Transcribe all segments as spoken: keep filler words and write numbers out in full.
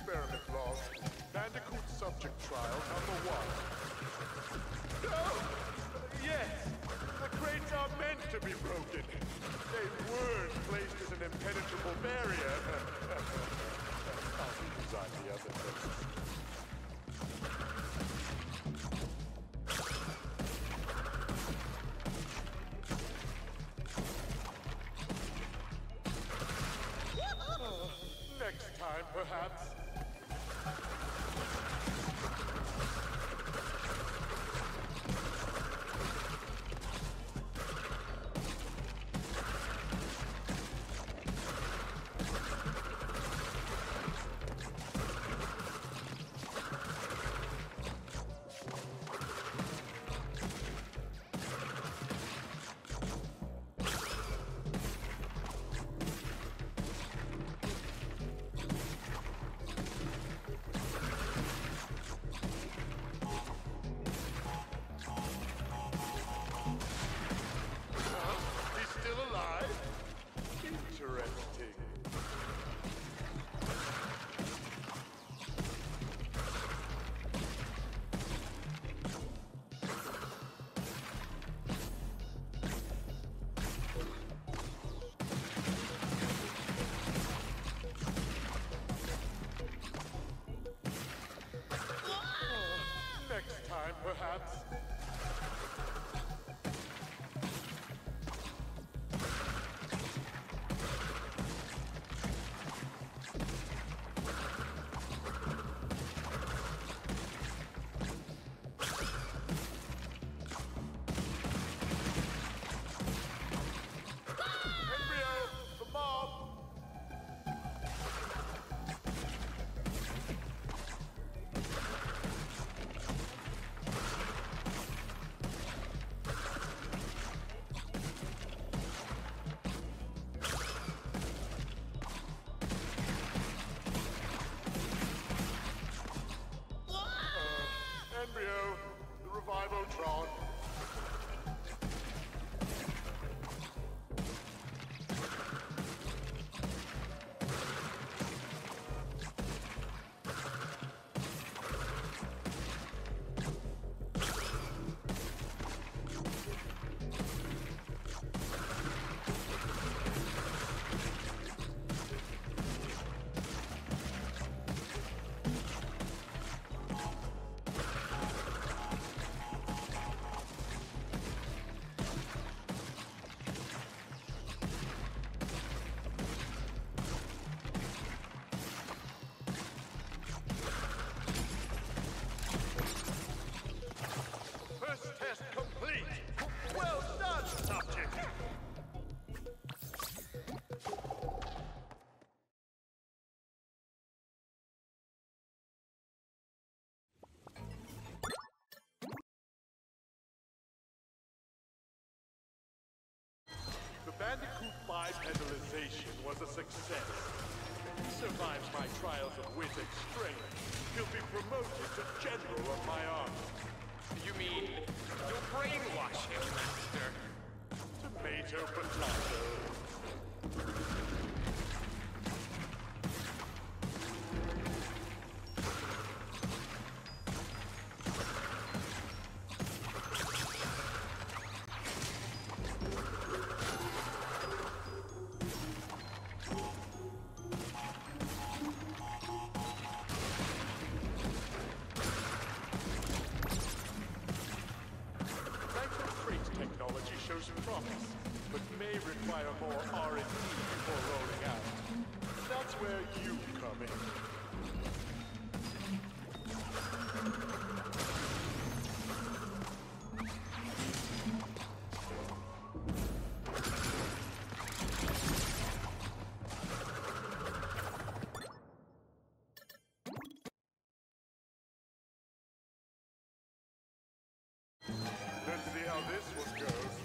Experiment log. Bandicoot subject trial number one. Oh! Yes! The crates are meant to be broken. They weren't placed as an impenetrable barrier. I'll redesign the other places. Next time, perhaps. Next time, perhaps. Embryo, the Revivotron. Test complete! Well done, subject! The Bandicoot bipedalization was a success. If he survives my trials of wit and strength, he'll be promoted to General of my army. You mean, you'll brainwash him, Master? Tomato, potato. Technology shows promise, but may require more R and D before rolling out. That's where you come in. Let's see how this one goes.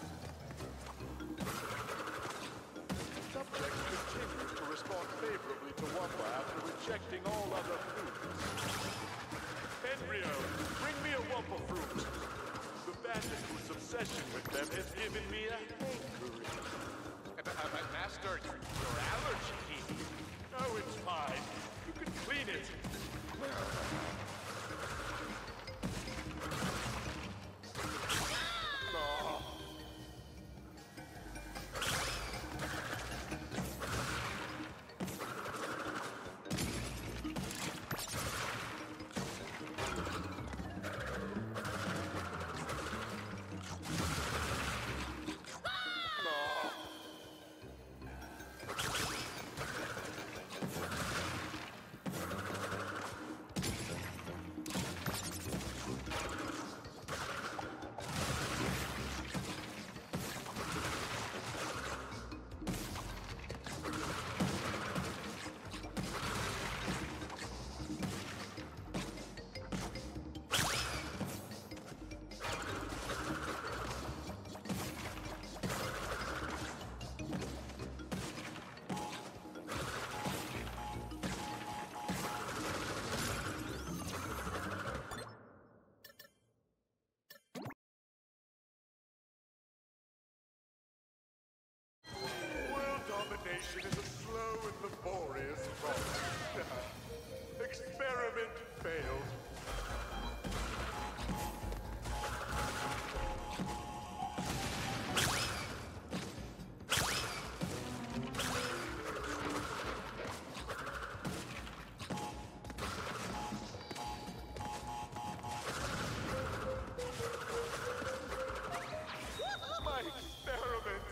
Subject continues to respond favorably to Wumpa after rejecting all other foods. Embryo, bring me a Wumpa fruit. The Bandicoot's obsession with them has given me a hankering. Uh, uh, Master, your allergy. Oh, it's fine. You can clear clean it. Oh. Domination is a slow and laborious process. Experiment failed. My experiment!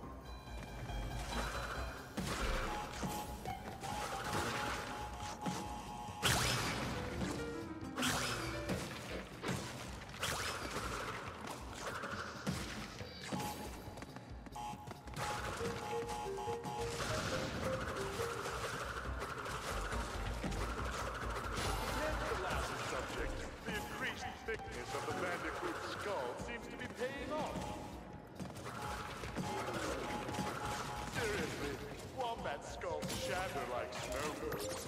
The increased thickness of the Bandicoot's skull seems to be paying off. Seriously, wombat skulls shatter like snowbirds.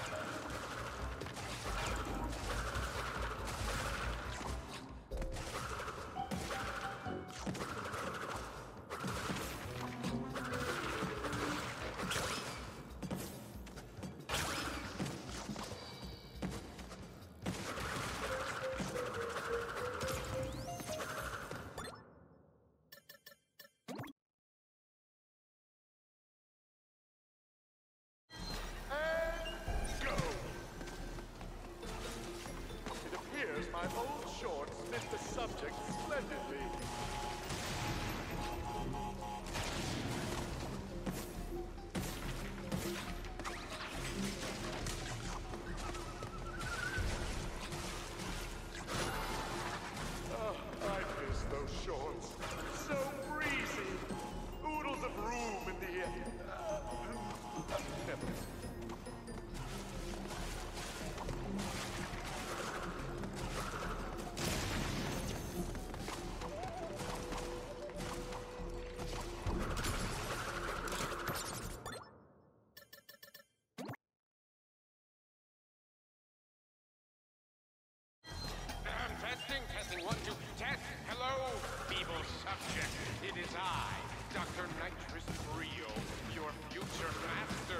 My old shorts fit the subject splendidly. Oh, I miss those shorts. So breezy. Oodles of room in the air. Uh, never. Testing, testing, one, two, test. Hello, feeble subject. It is I, Doctor Nitrous Brio, your future master.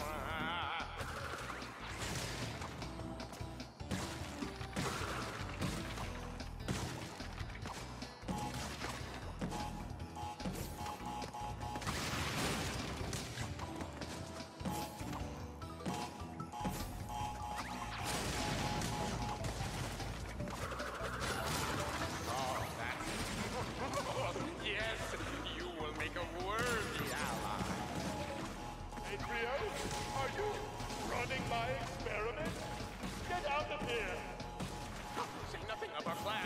My experiment? Get out of here! Say nothing of our plan.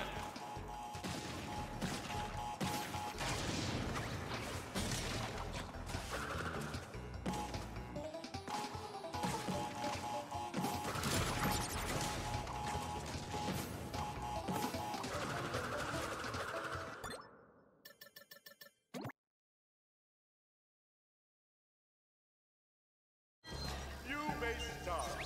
You may start.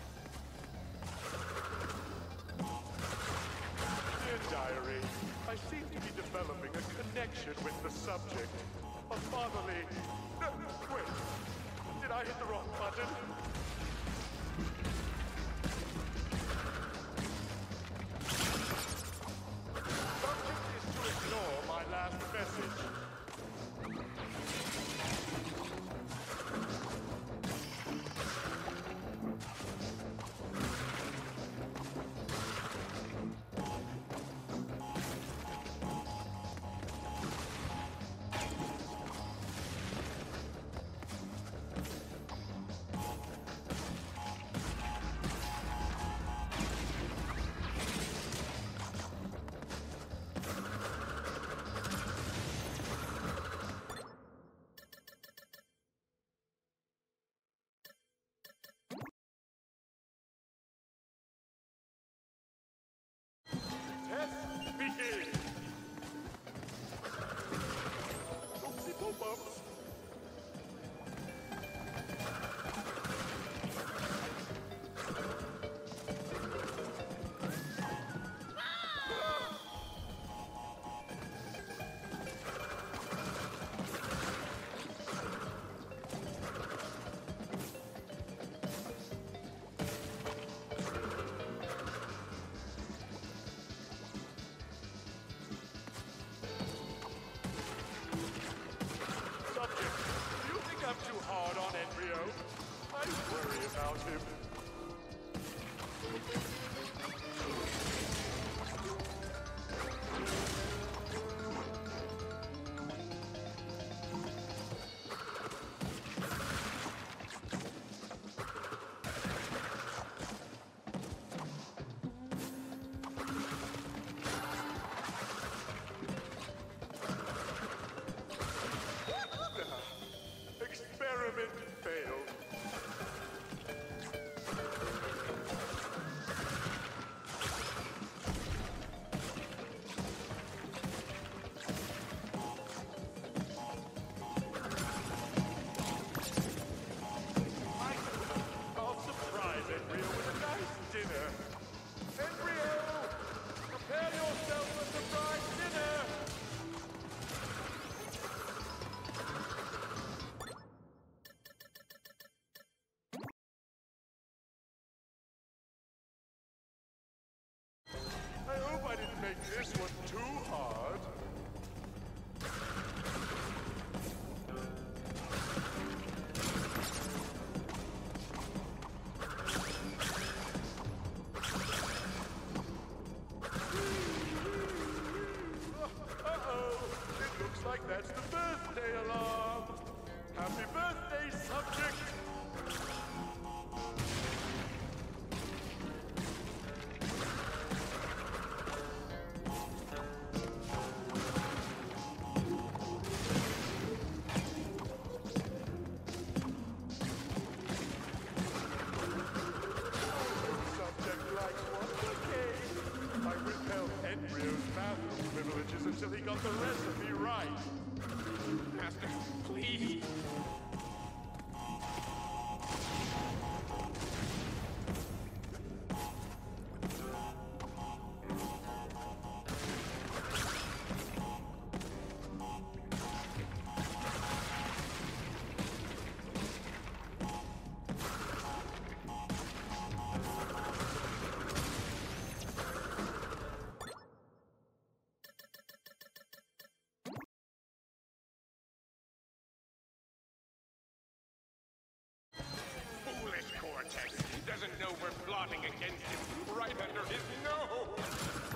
Dear Diary, I seem to be developing a connection with the subject. A fatherly... No, wait. Did I hit the wrong button? privileges until he got the recipe right. Master, please. Cortex doesn't know we're plotting against him right under his nose!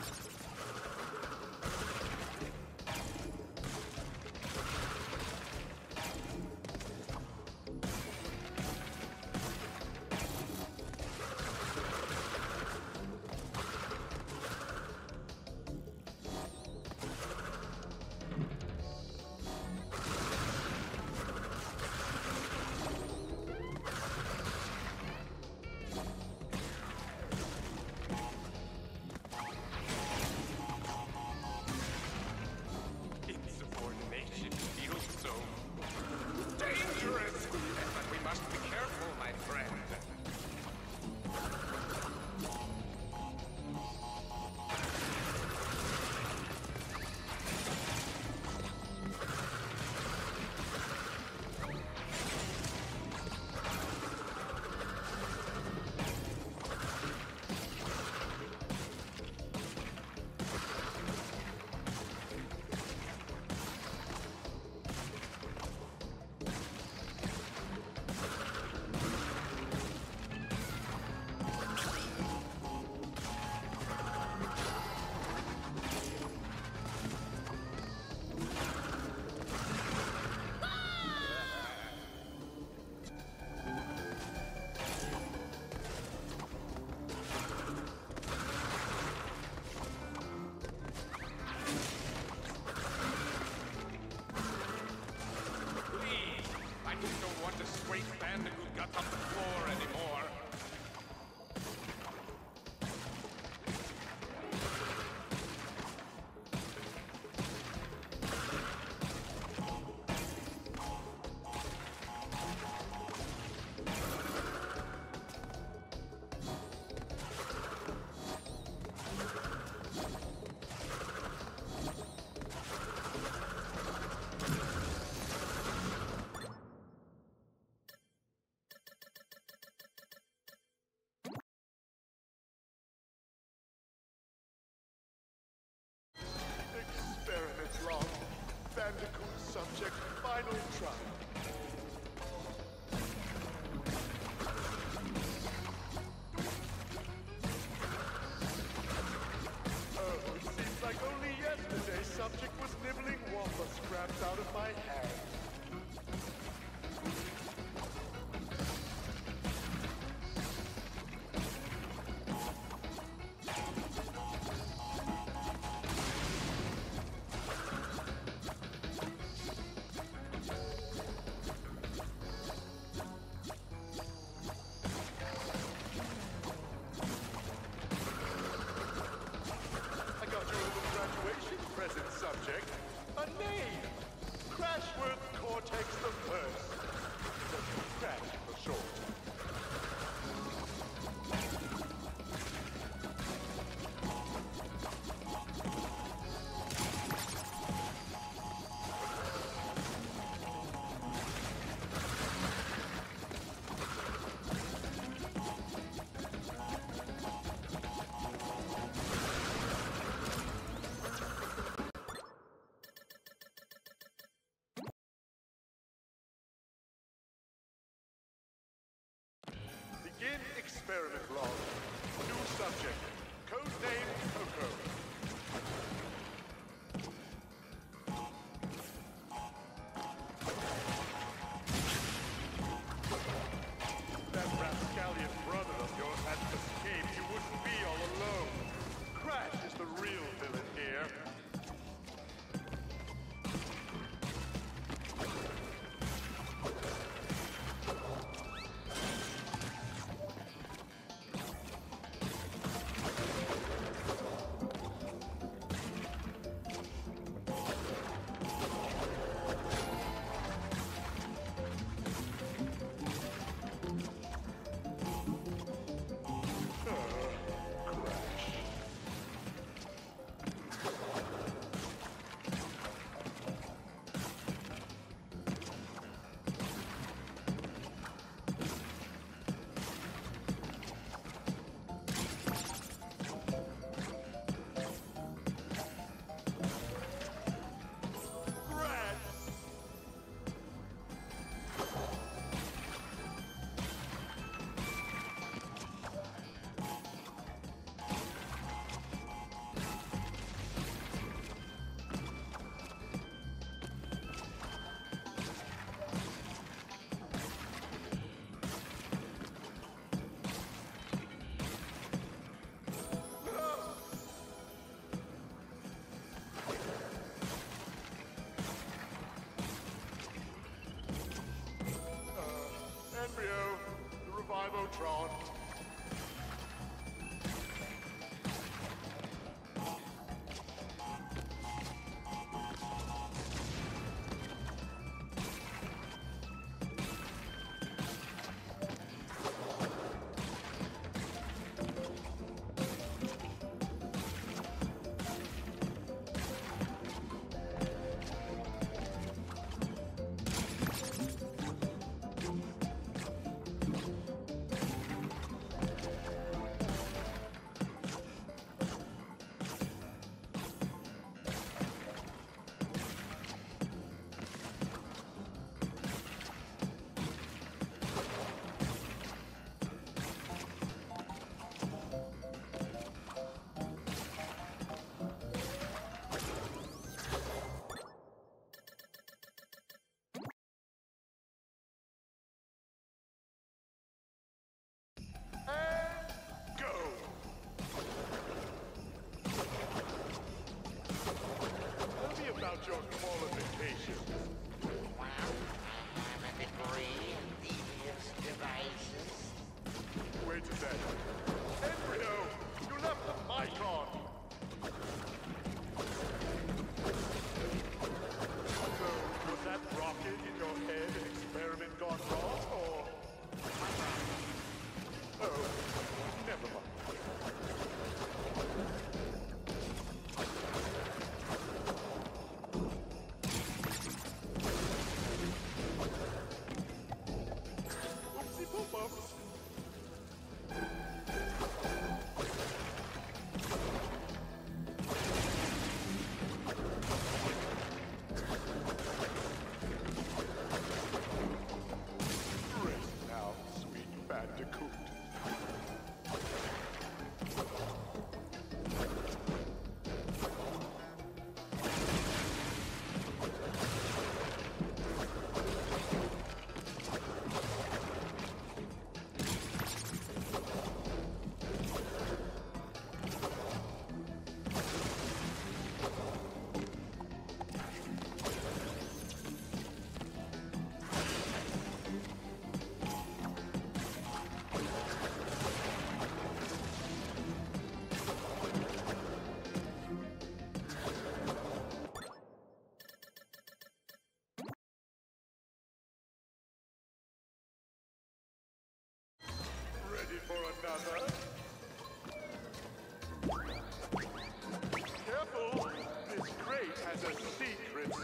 Bandicoot got off the floor anymore. Experiments log. Bandicoot subject final trial. Oh, it seems like only yesterday subject was nibbling wampa scraps out of my hand. Present subject, a name! Crashworth Cortex the First. Crash for short. Begin experiment log. New subject. Code name Coco. That rapscallion brother of yours had escaped. You wouldn't be all alone. Crash is the real villain here.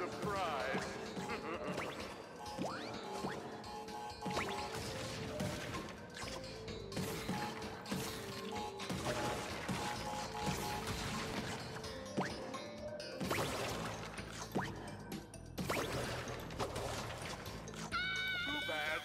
surprise. Too bad.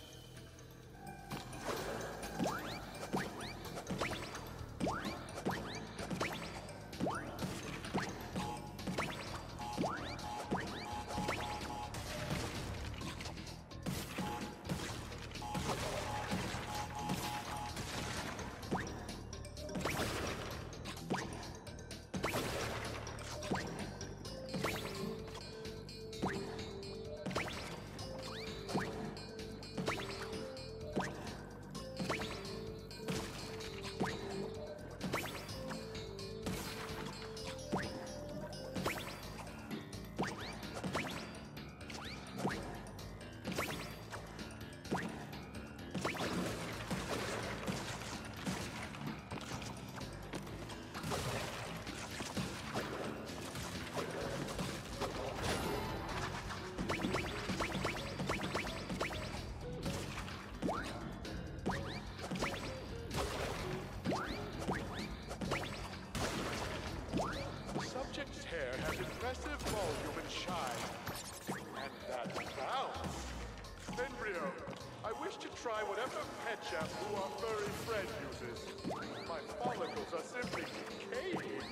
Subject's hair has impressive volume and shine. And that bounce! Embryo, I wish to try whatever pet shampoo our furry friend uses. My follicles are simply decaying.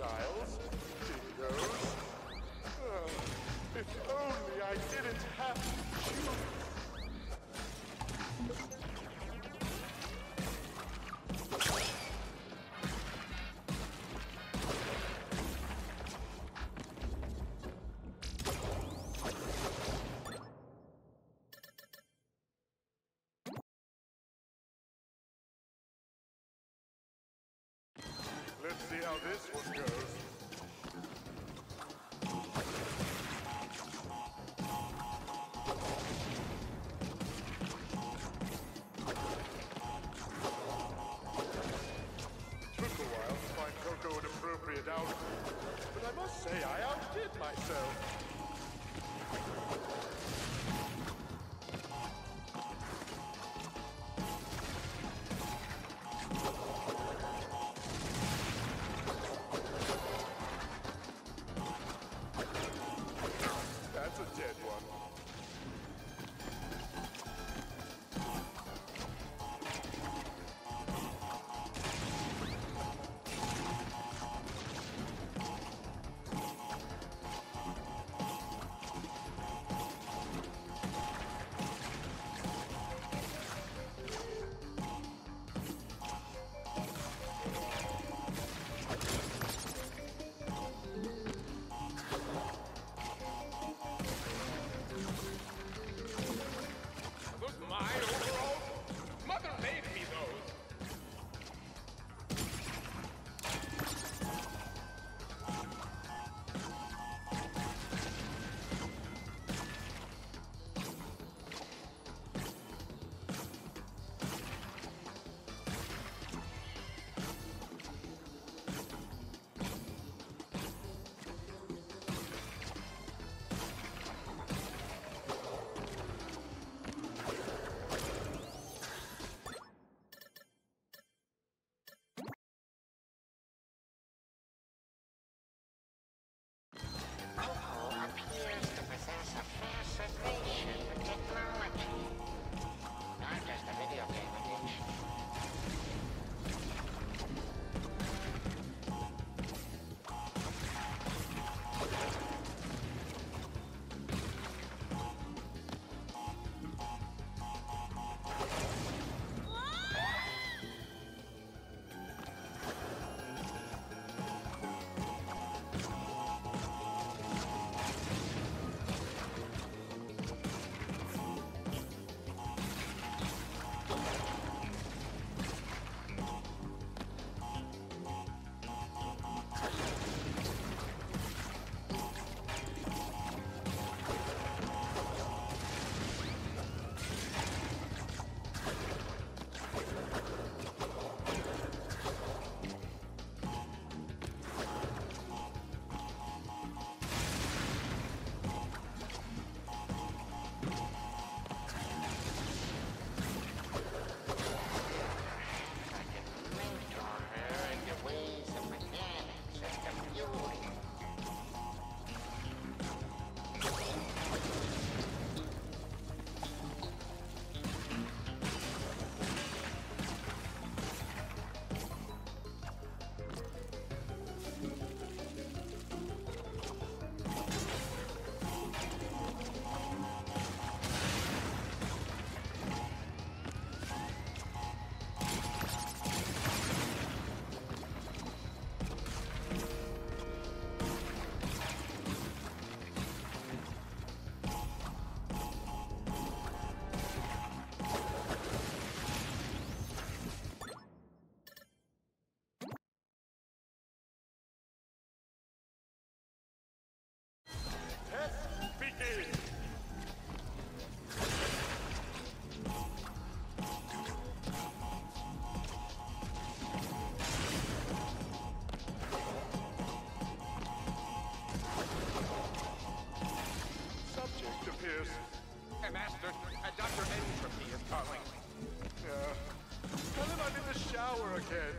trials. Dingoes. Oh, if only I didn't have to choose. Let's see how this one goes. Took a while to find Coco an appropriate outfit, but I must say I outdid myself. That's a dead one. Are those mine overalls? Mother made me those. Coco appears to possess a fascination with technology. Not just a video game addiction. Test begin. Subject appears. Hey, Master, uh, Doctor Entropy is calling. Yeah. Tell him I'm in the shower again.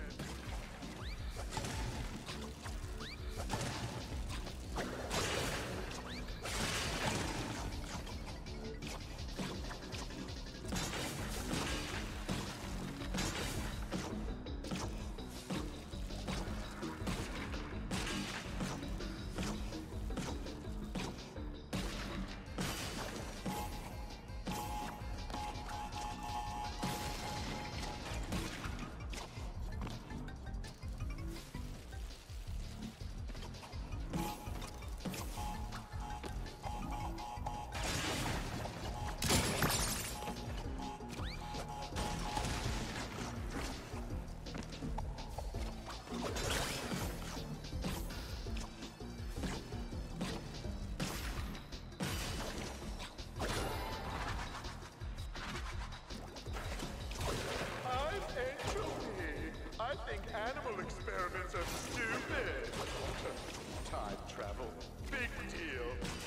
Time travel. Big deal.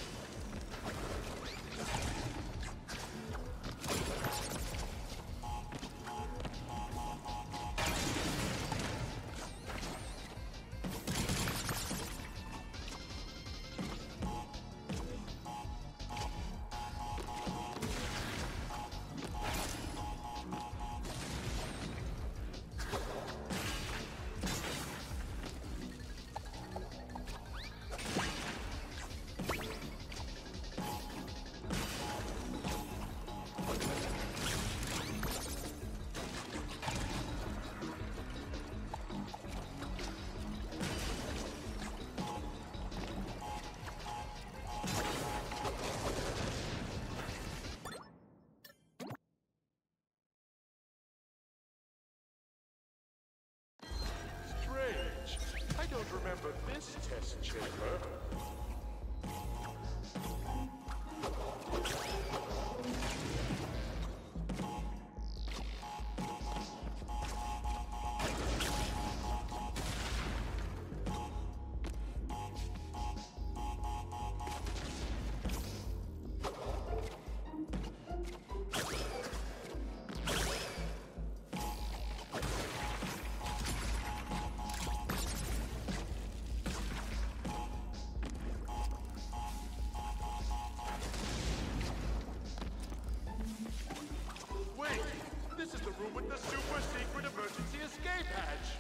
I don't remember this test chamber. This is the room with the super secret emergency escape hatch!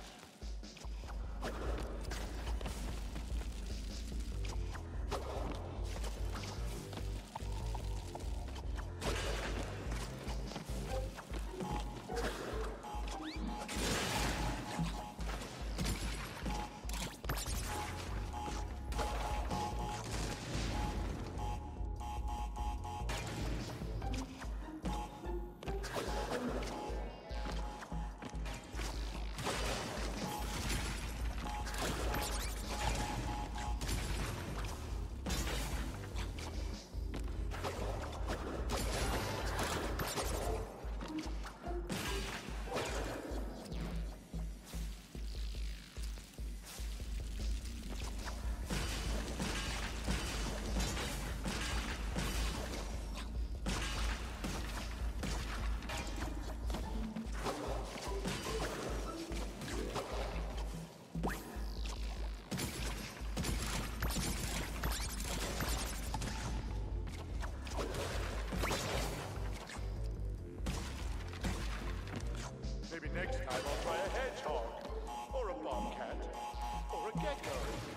Next time I'll try a hedgehog, or a bobcat, or a gecko.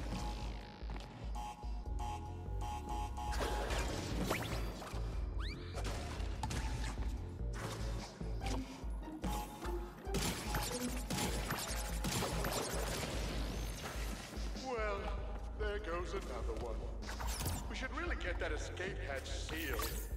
Well, there goes another one. We should really get that escape hatch sealed.